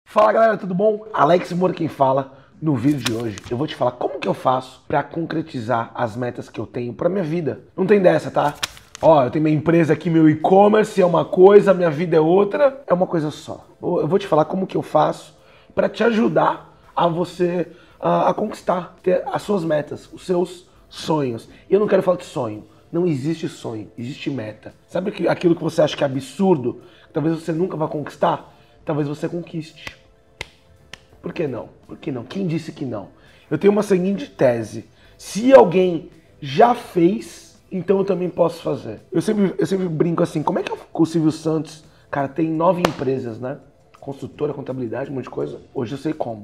Fala galera, tudo bom? Alex Moura quem fala. No vídeo de hoje eu vou te falar como que eu faço para concretizar as metas que eu tenho para minha vida. Não tem dessa, tá? Ó, eu tenho minha empresa aqui, meu e-commerce é uma coisa, minha vida é outra, é uma coisa só. Eu vou te falar como que eu faço para te ajudar a você a conquistar, ter as suas metas, os seus sonhos. E eu não quero falar de sonho. Não existe sonho, existe meta. Sabe aquilo que você acha que é absurdo, que talvez você nunca vá conquistar? Talvez você conquiste. Por que não? Por que não? Quem disse que não? Eu tenho uma seguinte tese. Se alguém já fez, então eu também posso fazer. Eu sempre brinco assim, como é que o Silvio Santos, cara, tem 9 empresas, né? Construtora, contabilidade, um monte de coisa. Hoje eu sei como.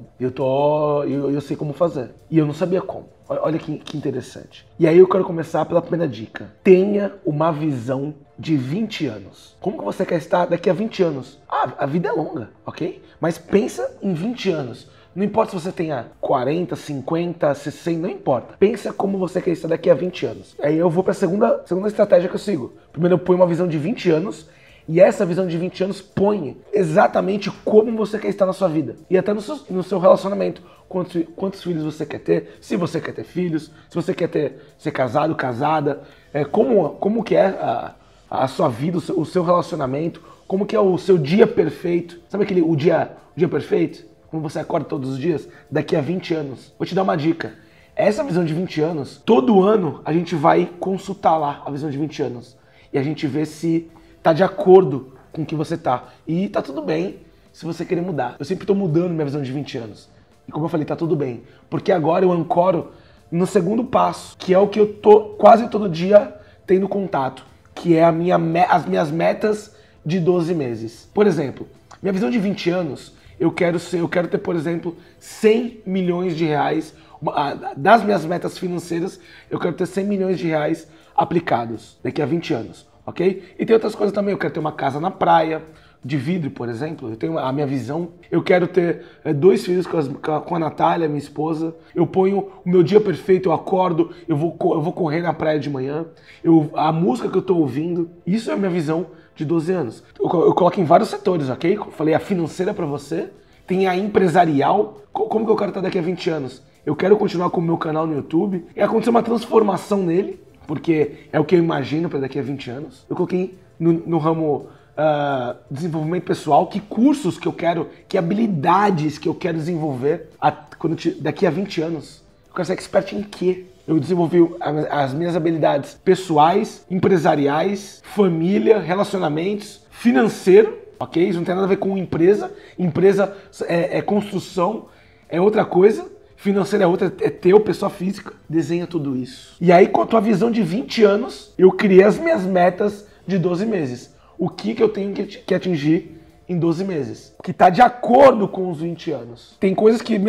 Eu sei como fazer. E eu não sabia como. Olha que interessante. E aí eu quero começar pela primeira dica. Tenha uma visão de 20 anos. Como que você quer estar daqui a 20 anos? A vida é longa, ok? Mas pensa em 20 anos. Não importa se você tenha 40, 50, 60, não importa. Pensa como você quer estar daqui a 20 anos. Aí eu vou para a segunda estratégia que eu sigo. Primeiro eu ponho uma visão de 20 anos. E essa visão de 20 anos põe exatamente como você quer estar na sua vida. E até no seu relacionamento. Quantos filhos você quer ter, se você quer ter filhos, se você quer ser casado, casada. Como que é a sua vida, o seu relacionamento, como que é o seu dia perfeito. Sabe o dia perfeito? Como você acorda todos os dias? Daqui a 20 anos. Vou te dar uma dica. Essa visão de 20 anos, todo ano a gente vai consultar lá a visão de 20 anos. E a gente vê se tá de acordo com o que você tá. E tá tudo bem se você querer mudar. Eu sempre tô mudando minha visão de 20 anos. E como eu falei, tá tudo bem. Porque agora eu ancoro no segundo passo, que é o que eu tô quase todo dia tendo contato, que é as minhas metas de 12 meses. Por exemplo, minha visão de 20 anos, eu quero ter, por exemplo, 100 milhões de reais. Das minhas metas financeiras, eu quero ter 100 milhões de reais aplicados daqui a 20 anos. Ok? E tem outras coisas também, eu quero ter uma casa na praia, de vidro, por exemplo, eu tenho a minha visão, eu quero ter 2 filhos com a Natália, minha esposa, eu ponho o meu dia perfeito, eu acordo, eu vou correr na praia de manhã, a música que eu tô ouvindo, isso é a minha visão de 12 anos. Eu coloco em vários setores, ok? Eu falei a financeira para você, tem a empresarial, como que eu quero estar daqui a 20 anos? Eu quero continuar com o meu canal no YouTube, e acontecer uma transformação nele, porque é o que eu imagino para daqui a 20 anos. Eu coloquei no ramo desenvolvimento pessoal, que cursos que eu quero, que habilidades que eu quero desenvolver daqui a 20 anos. Eu quero ser expert em quê? Eu desenvolvi as minhas habilidades pessoais, empresariais, família, relacionamentos, financeiro, ok? Isso não tem nada a ver com empresa. Empresa é construção, é outra coisa. Financeiro é outra, é teu, pessoa física. Desenha tudo isso. E aí, com a tua visão de 20 anos, eu criei as minhas metas de 12 meses. O que eu tenho que atingir em 12 meses. Que tá de acordo com os 20 anos. Tem coisas que,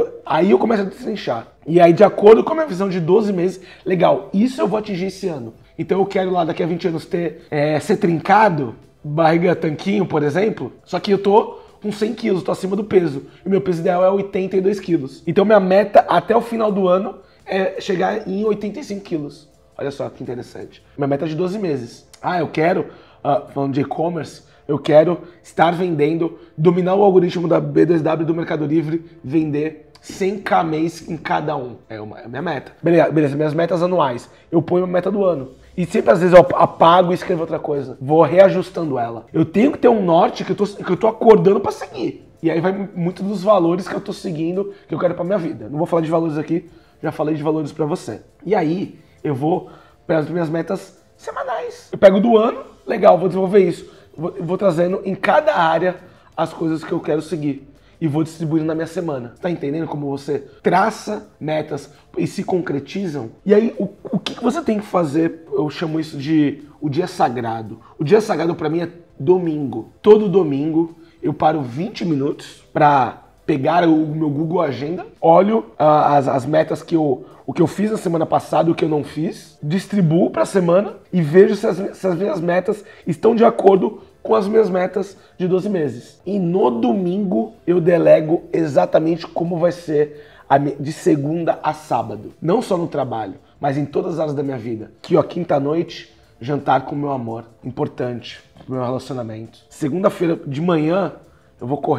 aí eu começo a destrinchar. E aí, de acordo com a minha visão de 12 meses, legal, isso eu vou atingir esse ano. Então eu quero lá daqui a 20 anos ser trincado, barriga tanquinho, por exemplo. Só que eu tô com 100 quilos, tô acima do peso. E meu peso ideal é 82 quilos. Então minha meta até o final do ano é chegar em 85 quilos. Olha só que interessante. Minha meta é de 12 meses. Eu quero, falando de e-commerce, eu quero estar vendendo, dominar o algoritmo da B2W do Mercado Livre, vender 100k mês em cada um. É a minha meta. Beleza, minhas metas anuais. Eu ponho a meta do ano. E sempre às vezes eu apago e escrevo outra coisa. Vou reajustando ela. Eu tenho que ter um norte que eu tô acordando pra seguir. E aí vai muito dos valores que eu tô seguindo, que eu quero pra minha vida. Não vou falar de valores aqui, já falei de valores pra você. E aí eu vou para as minhas metas semanais. Eu pego do ano, legal, vou desenvolver isso. Vou trazendo em cada área as coisas que eu quero seguir. E vou distribuindo na minha semana. Tá entendendo como você traça metas e se concretizam? E aí, o que você tem que fazer, eu chamo isso de o dia sagrado. O dia sagrado pra mim é domingo. Todo domingo eu paro 20 minutos pra pegar o meu Google Agenda, olho as metas o que eu fiz na semana passada e o que eu não fiz, distribuo pra semana e vejo se as minhas metas estão de acordo com as minhas metas de 12 meses. E no domingo eu delego exatamente como vai ser de segunda a sábado. Não só no trabalho, mas em todas as áreas da minha vida. Que quinta-noite, jantar com meu amor. Importante pro meu relacionamento. Segunda-feira de manhã eu vou correr.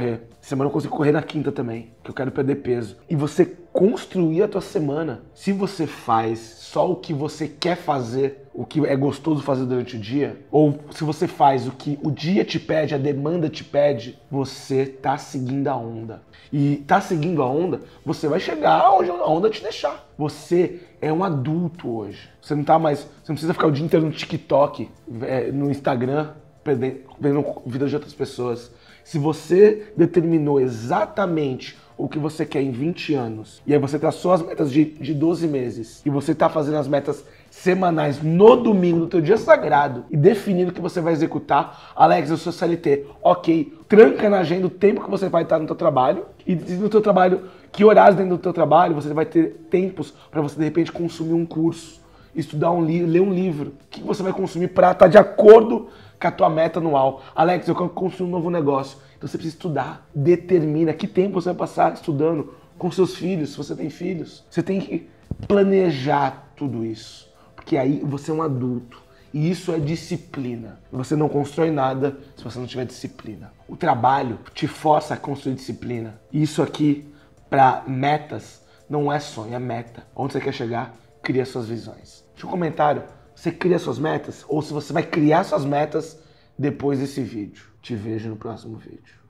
semana eu consigo correr na quinta também, que eu quero perder peso. E você construir a tua semana. Se você faz só o que você quer fazer, o que é gostoso fazer durante o dia, ou se você faz o que o dia te pede, a demanda te pede, você tá seguindo a onda. E tá seguindo a onda, você vai chegar onde a onda te deixar. Você é um adulto hoje. Você não tá mais, você não precisa ficar o dia inteiro no TikTok, no Instagram, vendo vida de outras pessoas. Se você determinou exatamente o que você quer em 20 anos, e aí você traçou as metas de 12 meses, e você está fazendo as metas semanais no domingo, no teu dia sagrado, e definindo o que você vai executar, Alex, eu sou CLT, ok, tranca na agenda o tempo que você vai estar no teu trabalho, e no teu trabalho, que horários dentro do teu trabalho, você vai ter tempos para você, de repente, consumir um curso, estudar um livro, ler um livro, o que você vai consumir para estar de acordo com a tua meta anual. Alex, eu quero construir um novo negócio. Então você precisa estudar. Determina que tempo você vai passar estudando com seus filhos, se você tem filhos. Você tem que planejar tudo isso. Porque aí você é um adulto. E isso é disciplina. Você não constrói nada se você não tiver disciplina. O trabalho te força a construir disciplina. E isso aqui, para metas, não é sonho, é meta. Onde você quer chegar, cria suas visões. Deixa um comentário. Você cria suas metas? Ou se você vai criar suas metas depois desse vídeo. Te vejo no próximo vídeo.